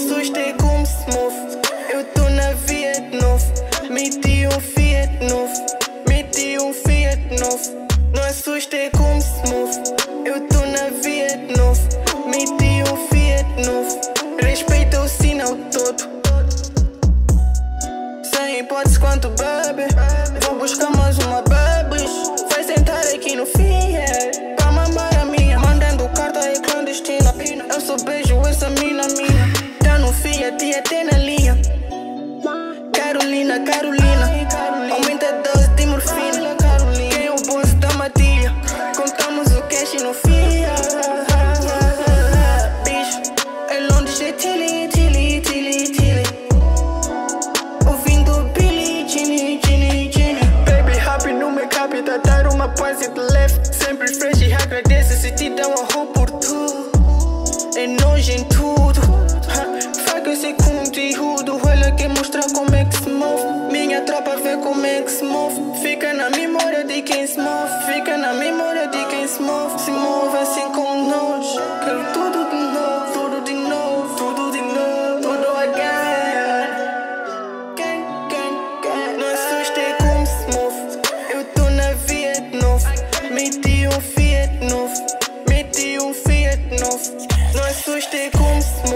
assustei como Smooth. Eu tô na Fiat novo. Meti um Fiat novo. Meti um Fiat novo. Não assustei como Smooth. Eu tô na Fiat novo. Meti um Fiat novo. Respeita o sinal todo. Sem hipótese quanto bebe. Vou buscar mais uma bebes. Vai sentar aqui no Fiat pra mamar a minha. Mandando carta aí clandestina. Eu só beijo essa mina minha. Tá no Fiat e até na linha. Carolina, Carolina. Aumenta a dose de morfina. Quem é o boss da matilha? Contamos o cash no Fiat. Bicho, é Londres é Tilly, Tilly, Tilly, Tilly. Ouvindo Billy, Ginny, Ginny, Ginny. Baby, happy no make-up, tá dar uma paz e te left. Sempre fresh e agradece se te dá uma roupa por tudo. É nojo em tudo. Faca esse conteúdo. Olha que mostra como é que se move. Minha tropa vê como é que se move. Fica na memória de quem se move. Fica na memória de quem se move. Se move assim como nós. Quero tudo de novo, tudo de novo, tudo de novo, tudo again. Não assustei como se move. Eu tô na Fiat novo. Meti um Fiat novo. Meti um Fiat novo. Não assustei como se move.